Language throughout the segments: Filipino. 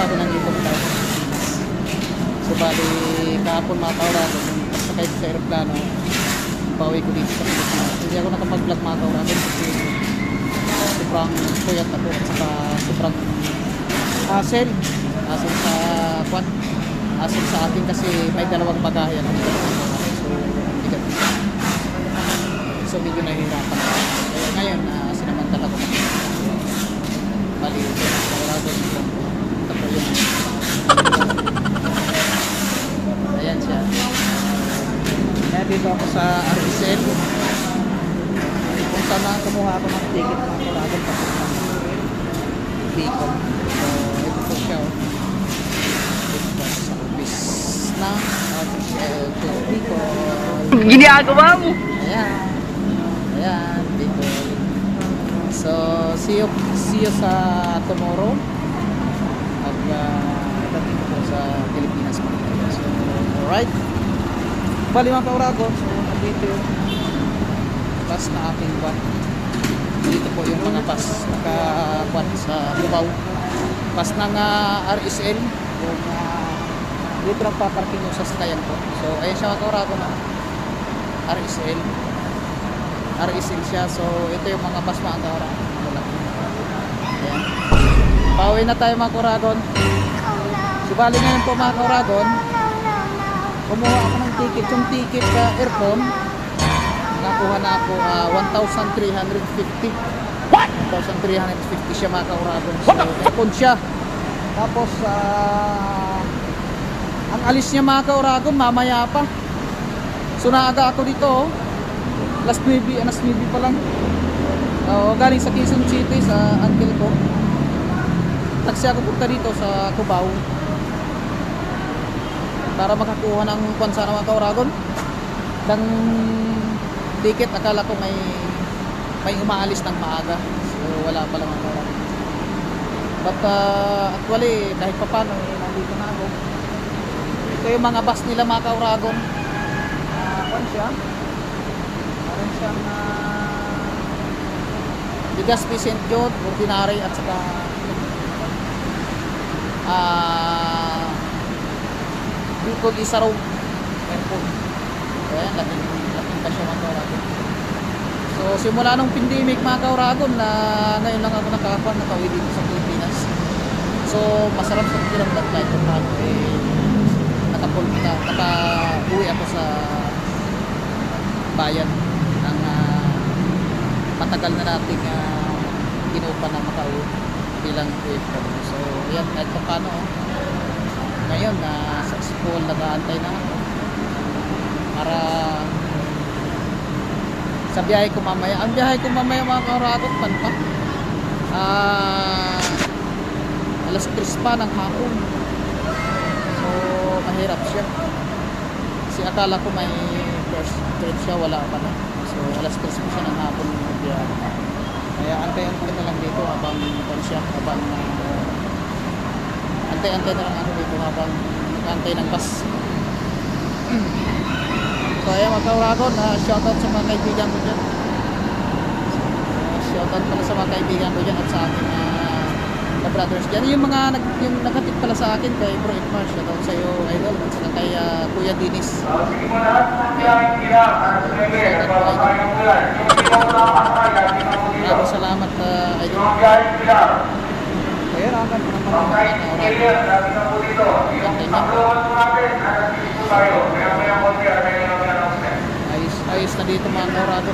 ako nandito na tayo sa Pilipinas. So bali kahapon mga kauragon, pagsakay ko sa aeroplano, bawi ko dito sa Pilipinas. Hindi ako nakapag-vlog mga kauragon kasi sobrang puyat ako at saka sobrang hassle sa kwan, hassle sa akin kasi may dalawang bagahe ako dito. So medyo nahihirapan ako. Kaya ngayon sinamantala ko na bali kauragon ito po yung ayan siya. Kaya dito ako sa RSL kung saan na kumuha ako ng ticket mga kauragon papuntang Bicol. So ito po siya dito po sa office ng RSL to Bicol. Ginagawa mo? Ayan, Bicol. So see you sa tomorrow. At dating po sa Pilipinas. So alright, bali mga kauragon, so nandito yung bus na aking van. Dito po yung mga bus nakakuan sa Cubao, bus ng RSL yung dito lang paparking yung sasakyan ko. So ayan siya mga kauragon, RSL siya. So ito yung mga bus mga kauragon. Ayan, pauwi na tayo mga kauragon. So bali ngayon po mga kauragon, kumuha ako ng ticket. Yung ticket sa aircon, nakakuha na ako 1,350. What? 1,350 siya mga kauragon. So aircon siya. Tapos ang alis niya mga kauragon mamaya pa. So naaga ako dito alas 9 pa lang. Galing sa Quezon City sa uncle ko. Taxi ako punta dito sa Cubao para makakuha ng kwansa ng mga kauragon ng ticket. Akala ko may umaalis ng maaga, so wala pa lang mga kauragon. But actually kahit pa paano nandito na ako. Ito yung mga bus nila mga kauragon. Kwansa meron siyang Legazpi, St. John, Ordinary at saka Bicol Isaraw Airport. Ayan, laking ka siya mga kauragon. So simula nung pandemic mga kauragon na ngayon lang ako nakauwi dito sa Pilipinas. So masarap sa pakiramdam kahit kung paano nakauwi ako sa bayan ng matagal na nating ginupa na makauwi bilang OFW. So ayan, kahit pa paano ngayon sa school nag-aantay na ako para sa biyahe ko mamaya. Ang biyahe ko mamaya mga kauragon pa alas 3 pa ng hapon. So mahirap siya kasi akala ko may first trip siya, wala pa na. So alas 3 pa siya ng hapon ng biyahe. Kaya antayan ko na lang dito habang antay na lang ako dito habang nag-antay ng bus. So ayan mga kauragon, shoutout sa mga kaibigan ko dyan. Shoutout pala sa mga kaibigan ko dyan at sa ating brothers dyan. Yung naghatid pala sa akin kay Bro Edmar, shoutout sa iyo idol, at saka kay Kuya Dinis. Maraming salamat idol. Kaya rakan po naman ayos na dito mga kauragon.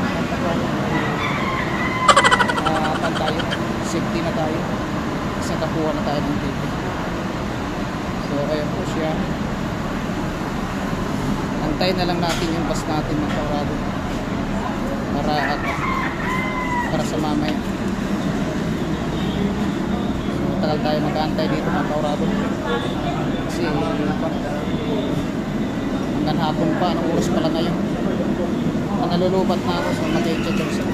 Tayo, safety na tayo kasi nakakuha na tayo ng ticket. So ayan po siya, antayin na lang natin yung bus natin mga kauragon para sa mamaya. So tagal tayo mag-aantay dito mga kauragon kasi hanggang hapon pa, anong oras pala ngayon, nalulubat na ako. So mag-i-check sa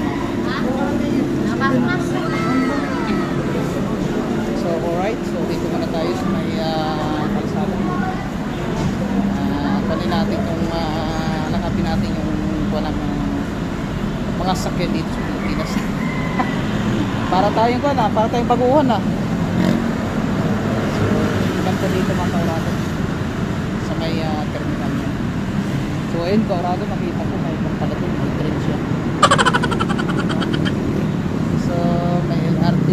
so alright, so dito muna tayo sa may kalsada. Kunin natin yung nakapin natin yung mga sakyan dito sa Pilipinas. Para tayong baguhan ko dito mga kauragon sa may terminal niya. So ayun kauragon, nakita ko may pala doon, may train siya. So may LRT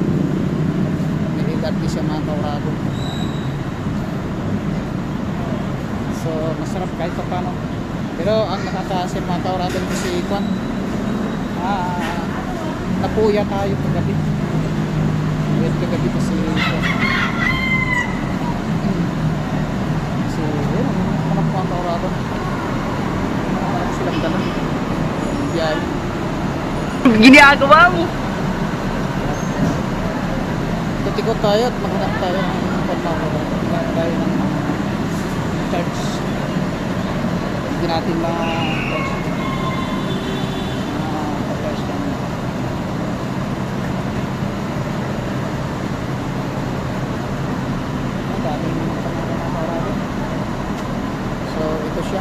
siya mga kauragon. So masarap kahit pa paano. Pero ang nakakaasim mga kauragon ko si Kwan, napuya tayo kagabi. Wait kagabi kasi yun, anak mga kauragon. Silang dalang biyahe. Ginagawa mo? Tutikot tayo at maghanap tayo ng pagmamahal. Maghanap tayo ng church. Hindi natin so ito siya.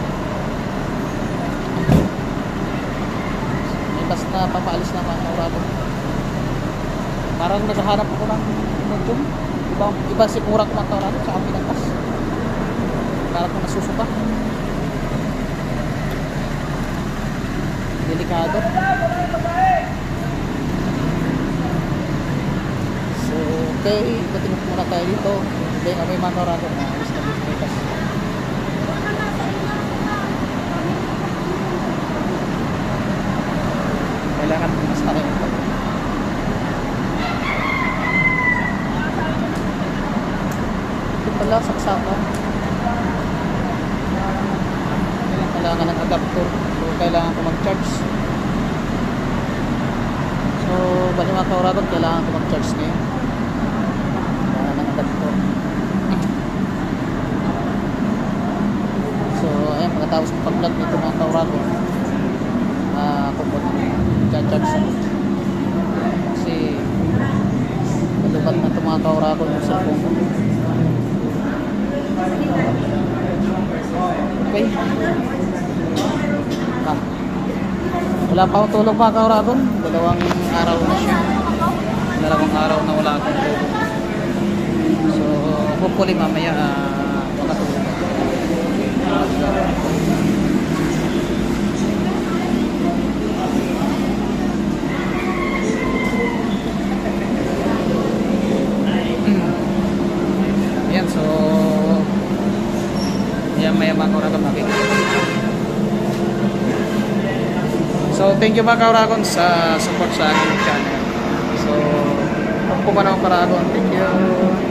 May bus na papaalis na mga kauragon. Parang naghahanap ako ng medium. Iba si Kurak mga kauragon sa amin ng bus. Parang kung nasusuka. Delikado. So okay, batin muna tayo dito. Then may mga kauragon na alis na dito may bus. Kailangan mas tayo. Ito pala, saksakan. Kailangan ng adapter. So, kailangan ko mag-charge. So, bali mga kauragon, kailangan ko mag-charge ngayon. Kailangan ng adapter. So, ayan, pagkatapos ko pag-vlog nito mga kauragon, ako po nag-charge ako. Kasi, malubat na ito mga kauragon yung cellphone ko. Okay. Wala pa akong tulog mga kauragon. Dalawang araw na siya. Dalawang araw na wala akong tulog. So hopefully mamaya makatulog ako. Ayan, so maya mga kauragon makikita. So thank you mga kauragon sa support sa aking channel. So kung kumanaw kauragon, thank you.